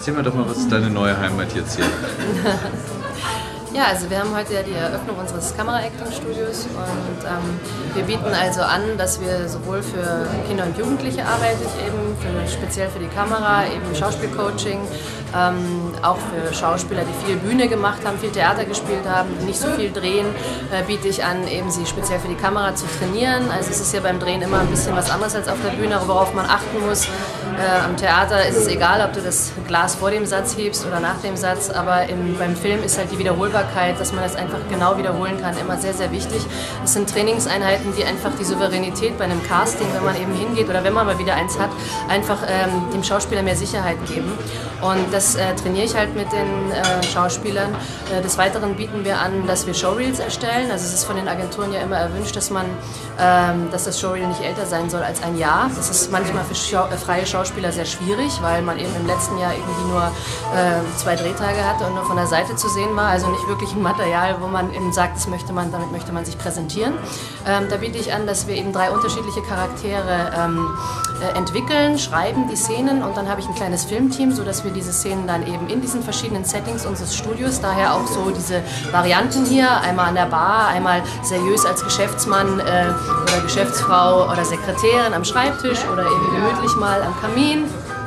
Erzähl mir doch mal, was ist deine neue Heimat jetzt hier? Ja, also wir haben heute ja die Eröffnung unseres Kamera-Acting-Studios und wir bieten also an, dass wir sowohl für Kinder und Jugendliche arbeite ich eben, speziell für die Kamera, eben Schauspielcoaching, auch für Schauspieler, die viel Bühne gemacht haben, viel Theater gespielt haben, die nicht so viel drehen, biete ich an, eben sie speziell für die Kamera zu trainieren. Also es ist ja beim Drehen immer ein bisschen was anderes als auf der Bühne, worauf man achten muss. Am Theater ist es egal, ob du das Glas vor dem Satz hebst oder nach dem Satz, aber beim Film ist halt die Wiederholbarkeit, dass man das einfach genau wiederholen kann, immer sehr, sehr wichtig. Es sind Trainingseinheiten, die einfach die Souveränität bei einem Casting, wenn man eben hingeht oder wenn man mal wieder eins hat, einfach dem Schauspieler mehr Sicherheit geben. Und das trainiere ich halt mit den Schauspielern. Des Weiteren bieten wir an, dass wir Showreels erstellen. Also es ist von den Agenturen ja immer erwünscht, dass das Showreel nicht älter sein soll als ein Jahr. Das ist manchmal für freie Schauspieler sehr schwierig, weil man eben im letzten Jahr irgendwie nur 2 Drehtage hatte und nur von der Seite zu sehen war. Also nicht wirklich ein Material, wo man eben sagt, damit möchte man sich präsentieren. Da biete ich an, dass wir eben 3 unterschiedliche Charaktere entwickeln, schreiben die Szenen und dann habe ich ein kleines Filmteam, sodass wir diese Szenen dann eben in diesen verschiedenen Settings unseres Studios, daher auch so diese Varianten hier, einmal an der Bar, einmal seriös als Geschäftsmann oder Geschäftsfrau oder Sekretärin am Schreibtisch oder eben gemütlich mal am Kamin.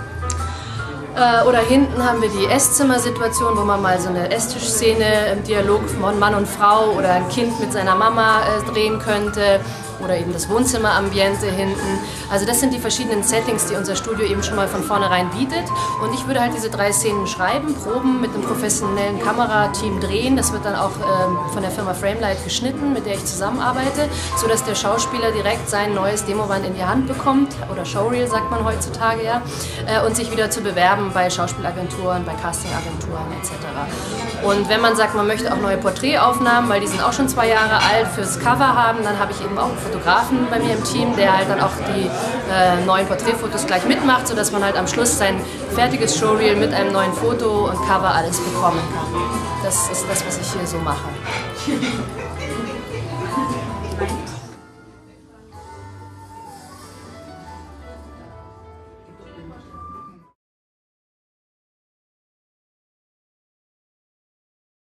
Oder hinten haben wir die Esszimmersituation, wo man mal so eine Esstischszene im Dialog von Mann und Frau oder ein Kind mit seiner Mama drehen könnte. Oder eben das Wohnzimmerambiente hinten. Also das sind die verschiedenen Settings, die unser Studio eben schon mal von vornherein bietet. Und ich würde halt diese 3 Szenen schreiben, proben, mit einem professionellen Kamerateam drehen. Das wird dann auch von der Firma Framelight geschnitten, mit der ich zusammenarbeite, sodass der Schauspieler direkt sein neues Demoband in die Hand bekommt, oder Showreel sagt man heutzutage ja, und sich wieder zu bewerben bei Schauspielagenturen, bei Castingagenturen etc. Und wenn man sagt, man möchte auch neue Porträtaufnahmen, weil die sind auch schon 2 Jahre alt, fürs Cover haben, dann habe ich eben auch einen Fotografen bei mir im Team, der halt dann auch die neuen Porträtfotos gleich mitmacht, sodass man halt am Schluss sein fertiges Showreel mit einem neuen Foto und Cover alles bekommen kann. Das ist das, was ich hier so mache.